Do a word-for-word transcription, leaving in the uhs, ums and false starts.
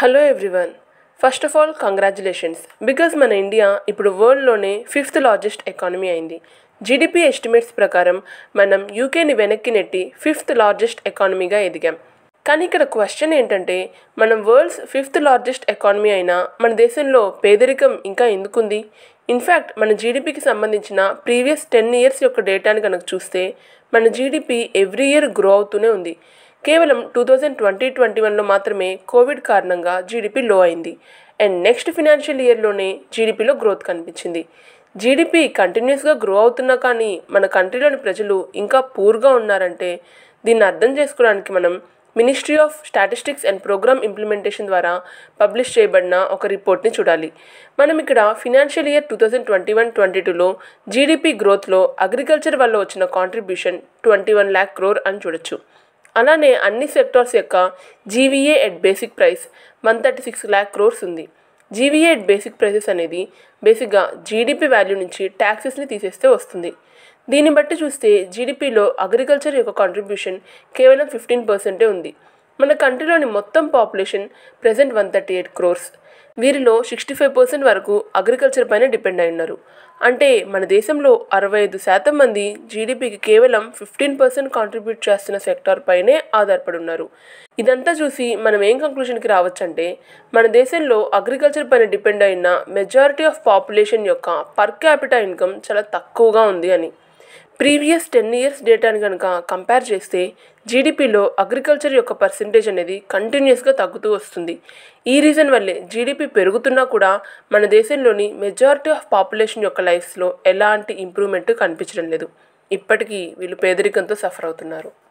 Hello everyone, first of all congratulations because మన India ఇప్పుడు వరల్డ్లోనే ఫిఫ్త్ లార్జెస్ట్ ఎకానమీ అయింది. జీడిపి ఎస్టిమేట్స్ ప్రకారం మనం యూకేని వెనక్కి నెట్టి ఫిఫ్త్ లార్జెస్ట్ ఎకానమీగా ఎదిగాం. కానీ ఇక్కడ క్వశ్చన్ ఏంటంటే, మనం వరల్డ్స్ ఫిఫ్త్ లార్జెస్ట్ ఎకానమీ అయినా మన దేశంలో పేదరికం ఇంకా ఎందుకుంది? ఇన్ఫ్యాక్ట్ మన జీడిపికి సంబంధించిన ప్రీవియస్ టెన్ ఇయర్స్ యొక్క డేటాని కనుక చూస్తే మన జీడిపి ఎవ్రీ ఇయర్ గ్రో అవుతూనే ఉంది. కేవలం టూ థౌజండ్ ట్వంటీ ట్వంటీ వన్లో మాత్రమే కోవిడ్ కారణంగా జీడిపి లో అయింది అండ్ నెక్స్ట్ ఫినాన్షియల్ ఇయర్లోనే జీడిపిలో గ్రోత్ కనిపించింది. జీడిపి కంటిన్యూస్గా గ్రో అవుతున్నా కానీ మన కంట్రీలోని ప్రజలు ఇంకా పూర్గా ఉన్నారంటే దీన్ని అర్థం చేసుకోవడానికి మనం ministry of statistics and programme implementation ద్వారా పబ్లిష్ చేయబడిన ఒక రిపోర్ట్ని చూడాలి. మనం ఇక్కడ financial year two thousand twenty one twenty టూలో జీడిపి గ్రోత్లో అగ్రికల్చర్ వల్ల వచ్చిన contribution twenty one lakh crore అని చూడొచ్చు. అలానే అన్ని సెక్టార్స్ యొక్క GVA at basic price one thirty six lakh crores ఉంది. జీవీఏ ఎట్ బేసిక్ ప్రైసెస్ అనేది బేసిక్గా జీడిపి వాల్యూ నుంచి ట్యాక్సెస్ని తీసేస్తే వస్తుంది. దీన్ని బట్టి చూస్తే జీడిపిలో అగ్రికల్చర్ యొక్క కాంట్రిబ్యూషన్ కేవలం ఫిఫ్టీన్ పర్సెంటే ఉంది. మన కంట్రీలోని మొత్తం population present one thirty eight crores. వీరిలో సిక్స్టీ ఫైవ్ పర్సెంట్ వరకు అగ్రికల్చర్ పైన డిపెండ్ అయి ఉన్నారు. అంటే మన దేశంలో అరవై ఐదు శాతం మంది జీడిపికి కేవలం ఫిఫ్టీన్ పర్సెంట్ కాంట్రిబ్యూట్ చేస్తున్న సెక్టార్ పైనే ఆధారపడి ఉన్నారు. ఇదంతా చూసి మనం ఏం కంక్లూషన్కి రావచ్చంటే, మన దేశంలో అగ్రికల్చర్ పైన డిపెండ్ అయిన మెజారిటీ ఆఫ్ పాపులేషన్ యొక్క పర్ క్యాపిటా ఇన్కమ్ చాలా తక్కువగా ఉంది అని. ప్రీవియస్ టెన్ ఇయర్స్ డేటాని కనుక కంపేర్ చేస్తే జీడిపిలో అగ్రికల్చర్ యొక్క పర్సెంటేజ్ అనేది కంటిన్యూస్గా తగ్గుతూ వస్తుంది. ఈ రీజన్ వల్లే జీడిపి పెరుగుతున్నా కూడా మన దేశంలోని మెజారిటీ ఆఫ్ పాపులేషన్ యొక్క లైఫ్స్లో ఎలాంటి ఇంప్రూవ్మెంట్ కనిపించడం లేదు. ఇప్పటికీ వీళ్ళు పేదరికంతో సఫర్ అవుతున్నారు.